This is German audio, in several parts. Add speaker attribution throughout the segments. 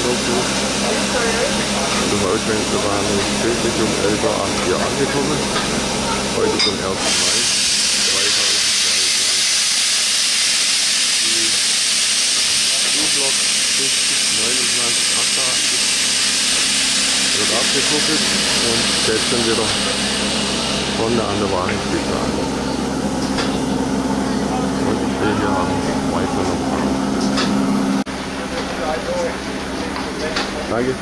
Speaker 1: Nordflug. Zum Ausgangsbahnhof pünktlich um 11 Uhr hier angekommen. Heute zum 1. Mai 2022. Die U-Block 502988 wird abgekuppelt und jetzt sind wieder vorne an der Wagenspitze an. Und ich stehe hier am Weißer Bahnhof. Danke.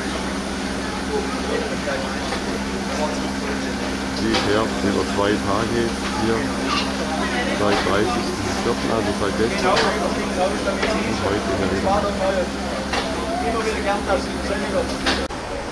Speaker 1: Die fährt über 2 Tage hier seit 30.04., also seit gestern und heute hier wieder.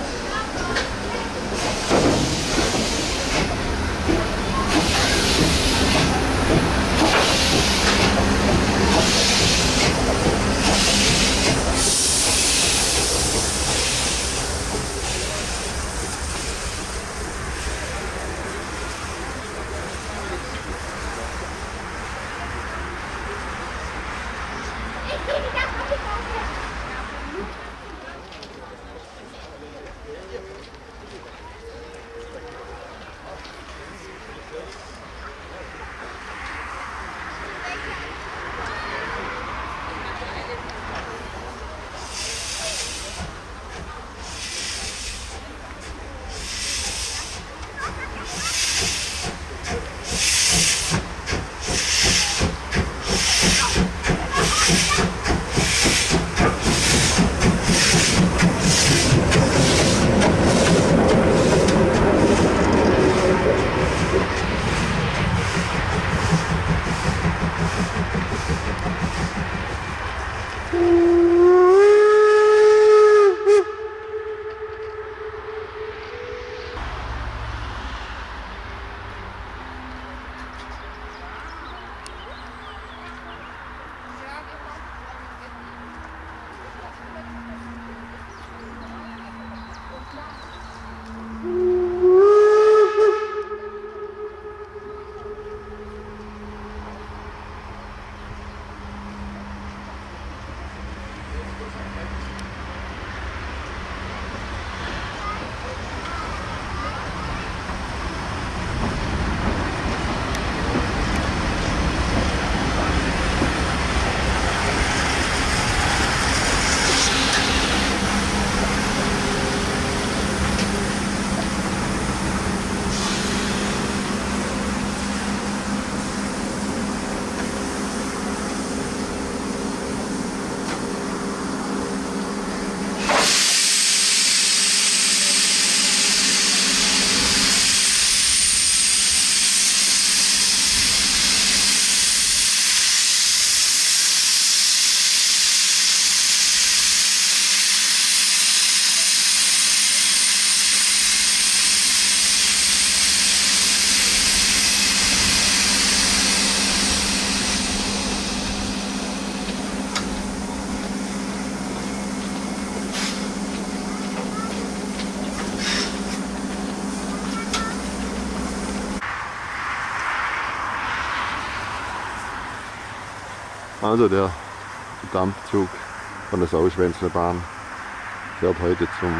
Speaker 1: Also der Dampfzug von der Sauschwänzlebahn fährt heute zum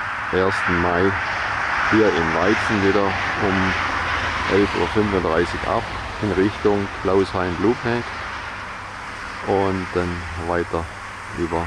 Speaker 1: 1. Mai hier in Weizen wieder um 11.35 Uhr ab in Richtung Klaushain-Lubheck und dann weiter über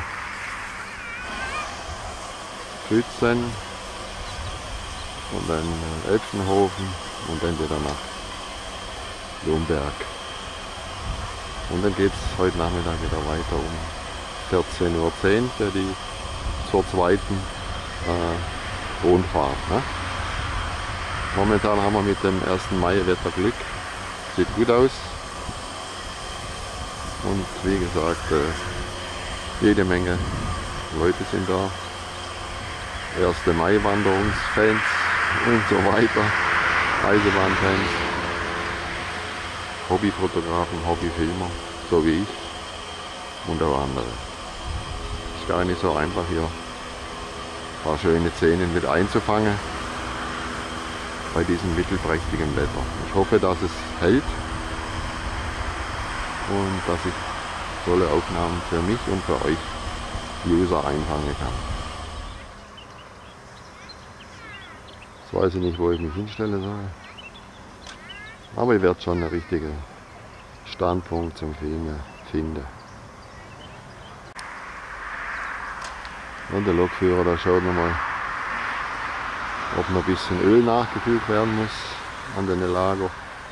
Speaker 1: Schützen und dann Elbschenhofen und dann wieder nach Lomberg. Und dann geht es heute Nachmittag wieder weiter um 14.10 Uhr zur zweiten Rundfahrt. Ne? Momentan haben wir mit dem 1. Mai Wetter Glück. Sieht gut aus. Und wie gesagt, jede Menge Leute sind da. 1. Mai Wanderungsfans und so weiter. Eisenbahnfans. Hobbyfotografen, Hobbyfilmer, so wie ich und auch andere. Ist gar nicht so einfach hier ein paar schöne Szenen mit einzufangen bei diesem mittelprächtigen Wetter. Ich hoffe, dass es hält und dass ich tolle Aufnahmen für mich und für euch User einfangen kann. Jetzt weiß ich nicht, wo ich mich hinstellen soll. Aber ich werde schon einen richtigen Standpunkt zum Filmen finden. Und der Lokführer, da schaut nochmal, ob noch ein bisschen Öl nachgefüllt werden muss an den Lager.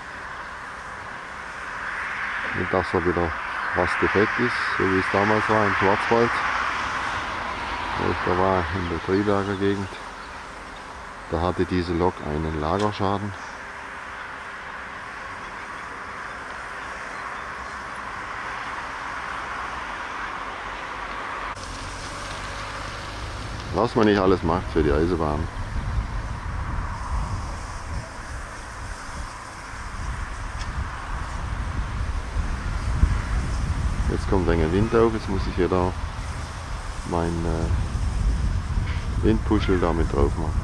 Speaker 1: Nicht, dass er wieder was defekt ist, so wie es damals war im Schwarzwald, wo ich da war in der Triberger Gegend. Da hatte diese Lok einen Lagerschaden. Was man nicht alles macht für die Eisenbahn. Jetzt kommt ein Wind auf, jetzt muss ich wieder mein Windpuschel damit drauf machen.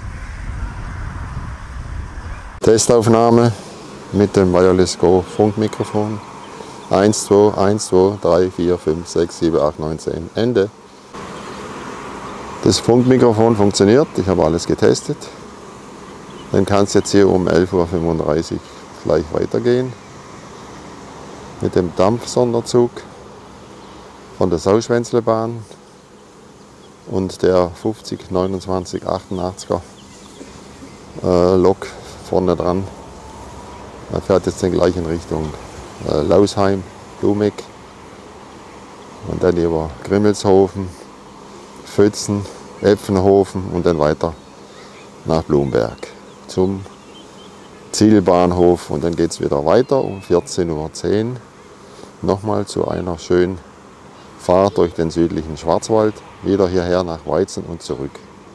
Speaker 1: Testaufnahme mit dem Wireless Go Funkmikrofon. 1, 2, 1, 2, 3, 4, 5, 6, 7, 8, 9, 10. Ende. Das Funkmikrofon funktioniert, ich habe alles getestet. Dann kann es jetzt hier um 11:35 Uhr gleich weitergehen. Mit dem Dampfsonderzug von der Sauschwänzlebahn und der 50 29 88er Lok vorne dran. Er fährt jetzt in gleichen Richtung Lausheim, Blumegg und dann über Grimmelshofen, Pfützen, Epfenhofen und dann weiter nach Blumberg zum Zielbahnhof und dann geht es wieder weiter um 14:10 Uhr nochmal zu einer schönen Fahrt durch den südlichen Schwarzwald, wieder hierher nach Weizen und zurück.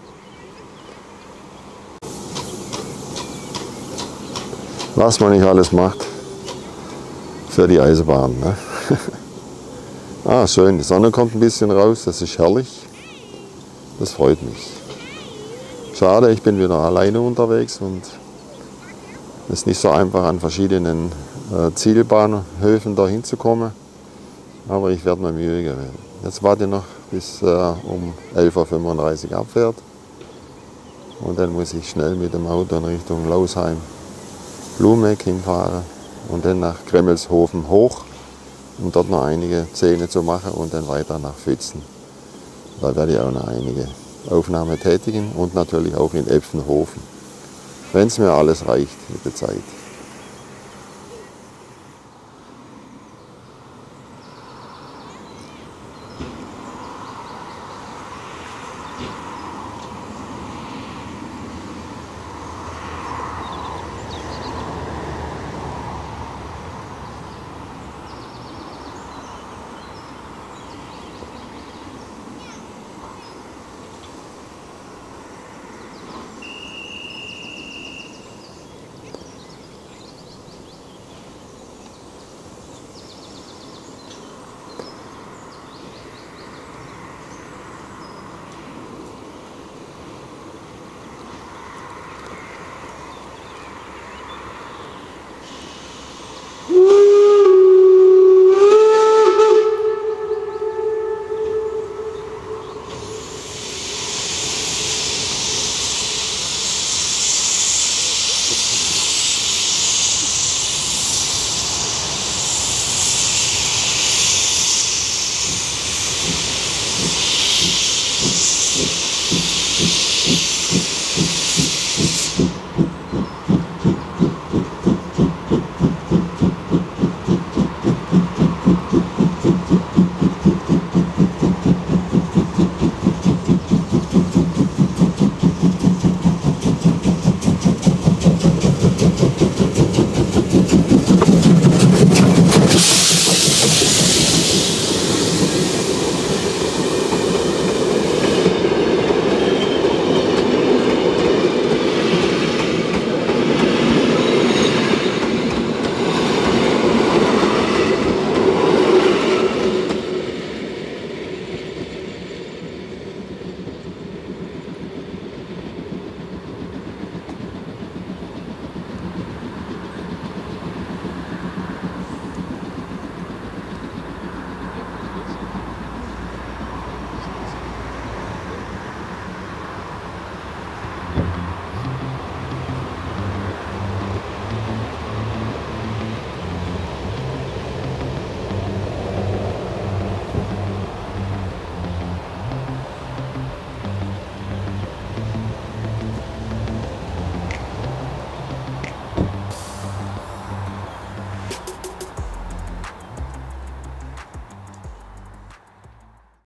Speaker 1: Was man nicht alles macht für die Eisenbahn. Ne? Ah, schön, die Sonne kommt ein bisschen raus, das ist herrlich. Das freut mich. Schade, ich bin wieder alleine unterwegs und es ist nicht so einfach an verschiedenen Zielbahnhöfen da hinzukommen. Aber ich werde mir Mühe geben. Jetzt warte ich noch bis um 11:35 Uhr abfährt. Und dann muss ich schnell mit dem Auto in Richtung Lausheim, Blumegg hinfahren und dann nach Gremmelshofen hoch, um dort noch einige Zähne zu machen und dann weiter nach Pfützen. Da werde ich auch noch einige Aufnahmen tätigen und natürlich auch in Epfenhofen, wenn es mir alles reicht mit der Zeit.